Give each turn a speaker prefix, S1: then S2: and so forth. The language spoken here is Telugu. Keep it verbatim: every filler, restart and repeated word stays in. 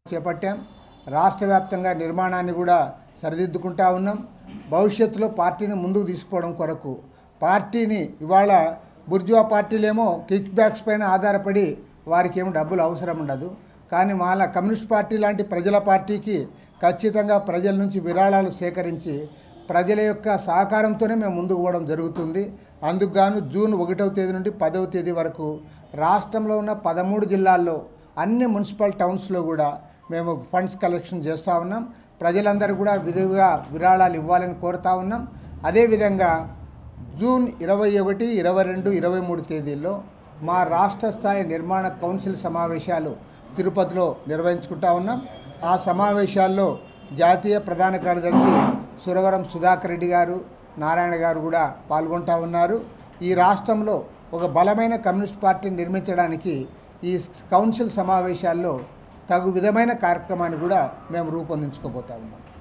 S1: చేపట్టాం. రాష్ట్ర వ్యాప్తంగా నిర్మాణాన్ని కూడా సరిదిద్దుకుంటా ఉన్నాం. భవిష్యత్తులో పార్టీని ముందుకు తీసుకోవడం కొరకు పార్టీని ఇవాళ బుర్జువా పార్టీలేమో కిక్ బ్యాక్స్ పైన ఆధారపడి వారికి ఏమో డబ్బులు అవసరం ఉండదు. కానీ మాలా కమ్యూనిస్ట్ పార్టీ లాంటి ప్రజల పార్టీకి ఖచ్చితంగా ప్రజల నుంచి విరాళాలు సేకరించి ప్రజల యొక్క సహకారంతోనే మేము ముందుకు పోవడం జరుగుతుంది. అందుకు గాను జూన్ ఒకటవ తేదీ నుండి పదవ తేదీ వరకు రాష్ట్రంలో ఉన్న పదమూడు జిల్లాల్లో అన్ని మున్సిపల్ టౌన్స్లో కూడా మేము ఫండ్స్ కలెక్షన్ చేస్తూ ఉన్నాం. ప్రజలందరూ కూడా విరివిగా విరాళాలు ఇవ్వాలని కోరుతా ఉన్నాం. అదేవిధంగా జూన్ ఇరవై ఒకటి ఇరవై రెండు ఇరవై మూడు తేదీల్లో మా రాష్ట్ర స్థాయి నిర్మాణ కౌన్సిల్ సమావేశాలు తిరుపతిలో నిర్వహించుకుంటా ఉన్నాం. ఆ సమావేశాల్లో జాతీయ ప్రధాన కార్యదర్శి సురవరం సుధాకర్ రెడ్డి గారు, నారాయణ గారు కూడా పాల్గొంటూ ఉన్నారు. ఈ రాష్ట్రంలో ఒక బలమైన కమ్యూనిస్ట్ పార్టీని నిర్మించడానికి ఈ కౌన్సిల్ సమావేశాల్లో తగు విధమైన కార్యక్రమాన్ని కూడా మేము రూపొందించుకోబోతా ఉన్నాం.